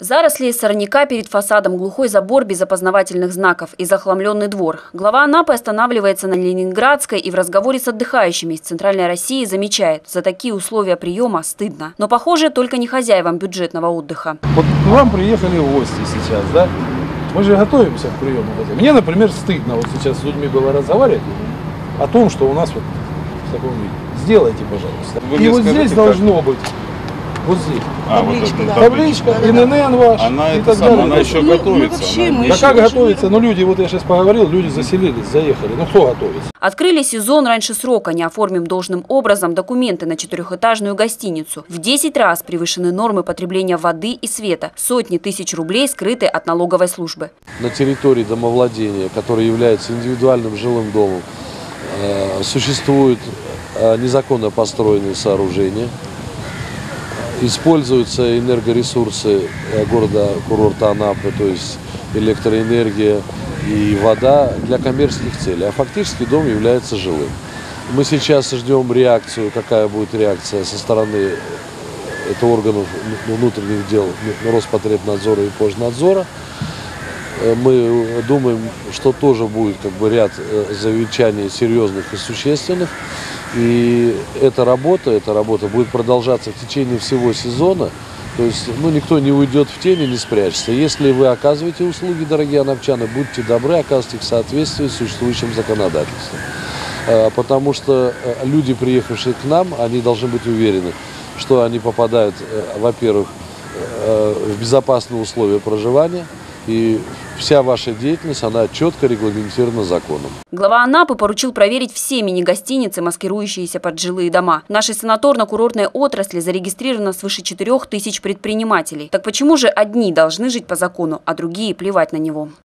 Заросли сорняка перед фасадом, глухой забор без опознавательных знаков и захламленный двор. Глава Анапы останавливается на Ленинградской и в разговоре с отдыхающими из Центральной России замечает, за такие условия приема стыдно. Но, похоже, только не хозяевам бюджетного отдыха. Вот к вам приехали гости сейчас, да? Мы же готовимся к приему. Мне, например, стыдно вот сейчас с людьми было разговаривать о том, что у нас вот в таком виде. Сделайте, пожалуйста. И вот здесь должно быть. Вот здесь. Табличка, ИНН ваш и так далее. Она еще готовится. Да как готовится? Ну люди, вот я сейчас поговорил, люди заселились, заехали. Ну кто готовится? Открыли сезон раньше срока, не оформим должным образом документы на 4-этажную гостиницу. В 10 раз превышены нормы потребления воды и света. Сотни тысяч рублей скрыты от налоговой службы. На территории домовладения, которое является индивидуальным жилым домом, существуют незаконно построенные сооружения. Используются энергоресурсы города-курорта Анапы, то есть электроэнергия и вода для коммерческих целей. А фактически дом является жилым. Мы сейчас ждем реакцию, какая будет реакция со стороны органов внутренних дел Роспотребнадзора и Пожнадзора. Мы думаем, что тоже будет ряд замечаний серьезных и существенных. И эта работа будет продолжаться в течение всего сезона. То есть никто не уйдет в тень и не спрячется. Если вы оказываете услуги, дорогие анапчане, будьте добры, оказывайте их в соответствии с существующим законодательством. Потому что люди, приехавшие к нам, они должны быть уверены, что они попадают, во-первых, в безопасные условия проживания. И вся ваша деятельность, она четко регламентирована законом. Глава Анапы поручил проверить все мини-гостиницы, маскирующиеся под жилые дома. В нашей санаторно-курортной отрасли зарегистрировано свыше 4000 предпринимателей. Так почему же одни должны жить по закону, а другие плевать на него?